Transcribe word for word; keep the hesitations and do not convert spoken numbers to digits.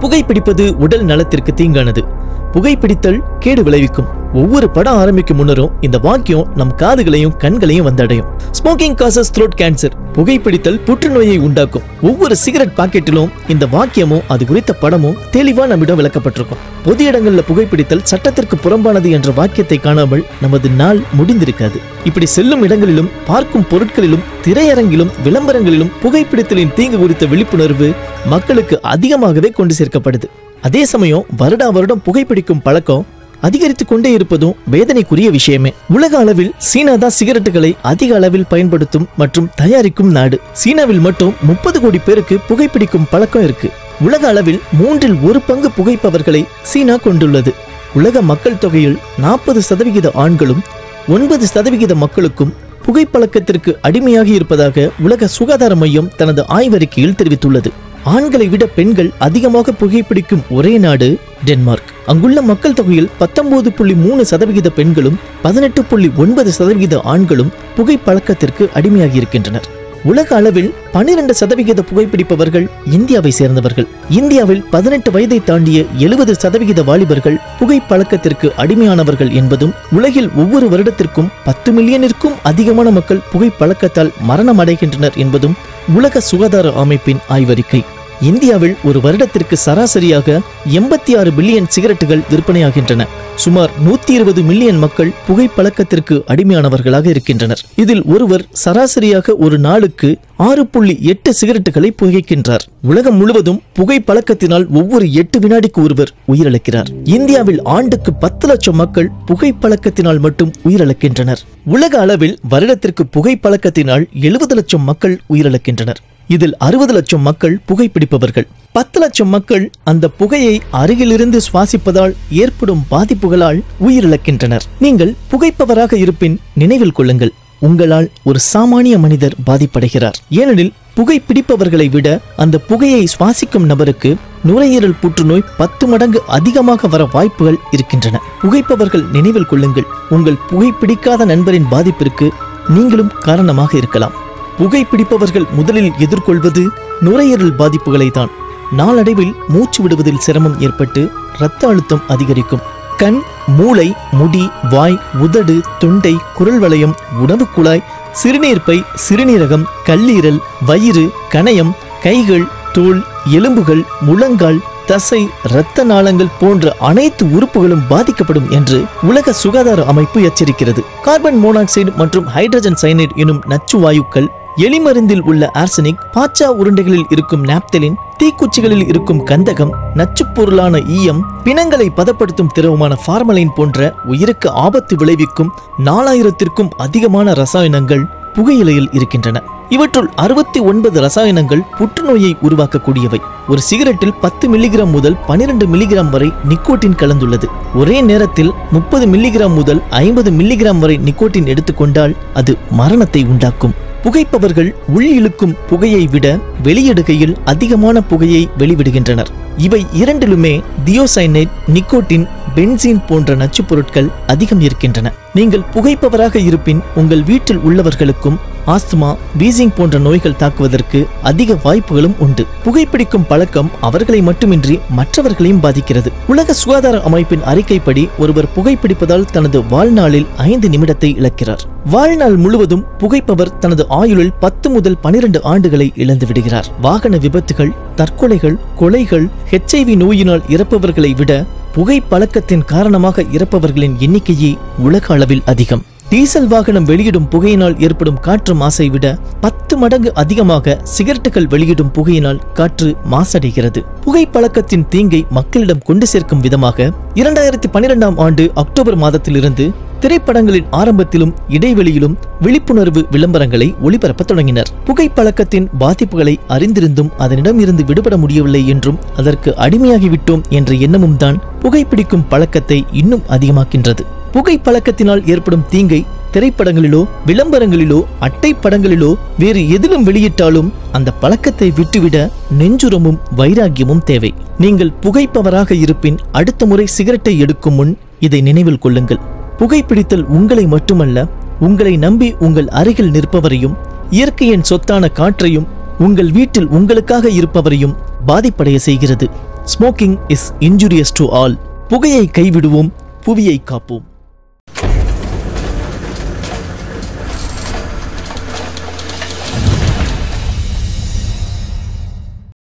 புகைப்பிடிப்பது உடல் நலத்திற்கு தீங்கானது. புகைப்பிடித்தல் கேடு விளைவிக்கும். ஒவ்வொரு படம் ஆரம்பிக்கும் முன்னரும் இந்த வாக்கியம் நம் காதுகளையும் கண்களையும் வந்தடையும். Smoking causes throat cancer. புகைப்பிடித்தல் புற்றுநோயை உண்டாக்கும். ஒவ்வொரு சிகரெட் பாக்கெட்டிலும் இந்த வாக்கியமும் அது குறித்த படமும் தெளிவா நம்மிடம் விளக்கப்பட்டிருக்கும். பொது இடங்கள்ல புகைப்பிடித்தல் சட்டத்திற்கு புறம்பானது என்ற வாக்கியத்தை காணாமல் நமது நாள் முடிந்திருக்காது. இப்படி செல்லும் இடங்களிலும் பார்க்கும் பொருட்களிலும் திரையரங்கிலும் விளம்பரங்களிலும் புகைப்பிடித்தலின் தீங்கு குறித்த விழிப்புணர்வு மக்களுக்கு அதிகமாகவே கொண்டு சேர்க்கப்படுது. அதே சமயம் வருடா வருடம் புகைப்பிடிக்கும் பழக்கம் அதிகரித்துக் கொண்டே இருப்பதும் வேதனைக்குரிய விஷயமே. உலக அளவில் சீனா தான் சிகரெட்டுகளை அதிக அளவில் பயன்படுத்தும் மற்றும் தயாரிக்கும் நாடு. சீனாவில் மட்டும் முப்பது கோடி பேருக்கு புகைப்பிடிக்கும் பழக்கம் இருக்கு. உலக அளவில் மூன்றில் ஒரு பங்கு புகைப்பவர்களை சீனா கொண்டுள்ளது. உலக மக்கள் தொகையில் நாற்பது சதவிகித ஆண்களும் ஒன்பது சதவிகித மக்களுக்கும் புகைப்பழக்கத்திற்கு அடிமையாகி இருப்பதாக உலக சுகாதார மையம் தனது ஆய்வறிக்கையில் தெரிவித்துள்ளது. ஆண்களை விட பெண்கள் அதிகமாக புகைப்பிடிக்கும் ஒரே நாடு டென்மார்க். அங்குள்ள மக்கள் தொகையில் பத்தொன்பது புள்ளி மூணு சதவிகித பெண்களும் பதினெட்டு புள்ளி ஒன்பது சதவிகித ஆண்களும் புகைப்பழக்கத்திற்கு அடிமையாகி இருக்கின்றனர். உலக அளவில் பனிரெண்டு சதவிகித புகைப்பிடிப்பவர்கள் இந்தியாவை சேர்ந்தவர்கள். இந்தியாவில் பதினெட்டு வயதை தாண்டிய எழுபது சதவிகித வாலிபர்கள் புகைப்பழக்கத்திற்கு அடிமையானவர்கள் என்பதும், உலகில் ஒவ்வொரு வருடத்திற்கும் பத்து மில்லியனிற்கும் அதிகமான மக்கள் புகைப்பழக்கத்தால் மரணம் அடைகின்றனர் என்பதும் உலக சுகாதார அமைப்பின் ஆய்வறிக்கை. இந்தியாவில் ஒரு வருடத்திற்கு சராசரியாக எண்பத்தி ஆறு பில்லியன் சிகரெட்டுகள் விற்பனையாகின்றன. சுமார் நூத்தி இருபது மில்லியன் மக்கள் புகைப்பழக்கத்திற்கு அடிமையானவர்களாக இருக்கின்றனர். இதில் ஒருவர் சராசரியாக ஒரு நாளுக்கு ஆறு புள்ளி எட்டு சிகரெட்டுகளை புகைக்கின்றார். உலகம் முழுவதும் புகைப்பழக்கத்தினால் ஒவ்வொரு எட்டு வினாடிக்கு ஒருவர் உயிரிழக்கிறார். இந்தியாவில் ஆண்டுக்கு பத்து லட்சம் மக்கள் புகைப்பழக்கத்தினால் மட்டும் உயிரிழக்கின்றனர். உலக அளவில் வருடத்திற்கு புகைப்பழக்கத்தினால் எழுபது லட்சம் மக்கள் உயிரிழக்கின்றனர். இதில் அறுபது லட்சம் மக்கள் புகைப்பிடிப்பவர்கள். பத்து லட்சம் மக்கள் அந்த புகையை அருகிலிருந்து சுவாசிப்பதால் ஏற்படும் பாதிப்புகளால் உயிரிழக்கின்றனர். நீங்கள் புகைப்பவராக இருப்பின் நினைவில் கொள்ளுங்கள், உங்களால் ஒரு சாமானிய மனிதர் பாதிப்படைகிறார். ஏனெனில் புகைப்பிடிப்பவர்களை விட அந்த புகையை சுவாசிக்கும் நபருக்கு நுரையீரல் புற்றுநோய் பத்து மடங்கு அதிகமாக வர வாய்ப்புகள் இருக்கின்றன. புகைப்பவர்கள் நினைவில் கொள்ளுங்கள், உங்கள் புகைப்பிடிக்காத நண்பரின் பாதிப்பிற்கு நீங்களும் காரணமாக இருக்கலாம். புகைப்பிடிப்பவர்கள் முதலில் எதிர்கொள்வது நுரையீரல் பாதிப்புகளை தான். நாளடைவில் மூச்சு விடுவதில் சிரமம் ஏற்பட்டு இரத்த அழுத்தம் அதிகரிக்கும். கண், மூளை, முடி, வாய், உதடு, தொண்டை, குரல் வளையம், உணவு குழாய், சிறுநீர்ப்பை, சிறுநீரகம், கல்லீரல், வயிறு, கணையம், கைகள், தோல், எலும்புகள், முழங்கால், தசை, இரத்த நாளங்கள் போன்ற அனைத்து உறுப்புகளும் பாதிக்கப்படும் என்று உலக சுகாதார அமைப்பு எச்சரிக்கிறது. கார்பன் மோனாக்சைடு மற்றும் ஹைட்ரஜன் சயனைடு எனும் நச்சு வாயுக்கள், எலிமருந்தில் உள்ள ஆர்சனிக், பாச்சா உருண்டைகளில் இருக்கும் நாப்தலின், தீக்குச்சிகளில் இருக்கும் கந்தகம், நச்சுப் பொருளான ஈயம், பிணங்களை பதப்படுத்தும் திரவமான ஃபார்மலின் போன்ற உயிருக்கு ஆபத்து விளைவிக்கும் நாலாயிரத்திற்கும் அதிகமான ரசாயனங்கள் புகையிலையில் இருக்கின்றன. இவற்றுள் அறுபத்தி ஒன்பது ரசாயனங்கள் புற்றுநோயை உருவாக்கக்கூடியவை. ஒரு சிகரெட்டில் பத்து மில்லிகிராம் முதல் பனிரெண்டு மில்லிகிராம் வரை நிக்கோட்டின் கலந்துள்ளது. ஒரே நேரத்தில் முப்பது மில்லிகிராம் முதல் ஐம்பது மில்லிகிராம் வரை நிக்கோட்டின் எடுத்துக்கொண்டால் அது மரணத்தை உண்டாக்கும். புகைப்பவர்கள் உள் இழுக்கும் புகையை விட வெளியிடுகையில் அதிகமான புகையை வெளிவிடுகின்றனர். இவை இரண்டிலுமே தியோசைனைட், நிக்கோட்டின், பென்சீன் போன்ற நச்சுப் பொருட்கள் அதிகம் இருக்கின்றன. நீங்கள் புகைப்பவராக இருப்பின் உங்கள் வீட்டில் உள்ளவர்களுக்கும் ஆஸ்துமா, வீசிங் போன்ற நோய்கள் தாக்குவதற்கு அதிக வாய்ப்புகளும் உண்டு. புகைப்பிடிக்கும் பழக்கம் அவர்களை மட்டுமின்றி மற்றவர்களையும் பாதிக்கிறது. உலக சுகாதார அமைப்பின் அறிக்கைப்படி ஒருவர் புகைப்பிடிப்பதால் தனது வாழ்நாளில் ஐந்து நிமிடத்தை இழக்கிறார். வாழ்நாள் முழுவதும் புகைப்பவர் தனது ஆயுளில் பத்து முதல் பனிரெண்டு ஆண்டுகளை இழந்து விடுகிறார். வாகன விபத்துகள், தற்கொலைகள், கொலைகள், ஹெச் ஐ வி நோயினால் இறப்பவர்களை விட புகைப்பழக்கத்தின் காரணமாக இறப்பவர்களின் எண்ணிக்கையே உலக அளவில் அதிகம். டீசல் வாகனம் வெளியிடும் புகையினால் ஏற்படும் காற்று மாசை விட பத்து மடங்கு அதிகமாக சிகரெட்டுகள் வெளியிடும் புகையினால் காற்று மாசடைகிறது. புகைப்பழக்கத்தின் தீங்கை மக்களிடம் கொண்டு சேர்க்கும் விதமாக இரண்டாயிரத்தி பனிரெண்டாம் ஆண்டு அக்டோபர் மாதத்திலிருந்து திரைப்படங்களின் ஆரம்பத்திலும் இடைவெளியிலும் விழிப்புணர்வு விளம்பரங்களை ஒளிபரப்ப தொடங்கினர். புகைப்பழக்கத்தின் பாதிப்புகளை அறிந்திருந்தும் அதனிடம் இருந்து விடுபட முடியவில்லை என்றும் அதற்கு அடிமையாகிவிட்டோம் என்ற எண்ணமும் தான் புகைப்பிடிக்கும் பழக்கத்தை இன்னும் அதிகமாக்கின்றது. புகைப்பழக்கத்தினால் ஏற்படும் தீங்கை திரைப்படங்களிலோ விளம்பரங்களிலோ அட்டை படங்களிலோ வேறு எதிலும் வெளியிட்டாலும் அந்த பழக்கத்தை விட்டுவிட நெஞ்சுரமும் வைராக்கியமும் தேவை. நீங்கள் புகைப்பவராக இருப்பின் அடுத்த முறை சிகரெட்டை எடுக்கும் முன் இதை நினைவில் கொள்ளுங்கள். புகைப்பிடித்தல் உங்களை மட்டுமல்ல, உங்களை நம்பி உங்கள் அருகில் நிற்பவரையும், இயற்கையின் சொத்தான காற்றையும், உங்கள் வீட்டில் உங்களுக்காக இருப்பவரையும் பாதிப்படைய செய்கிறது. Smoking is injurious to all. புகையை கைவிடுவோம், புவியை காப்போம்.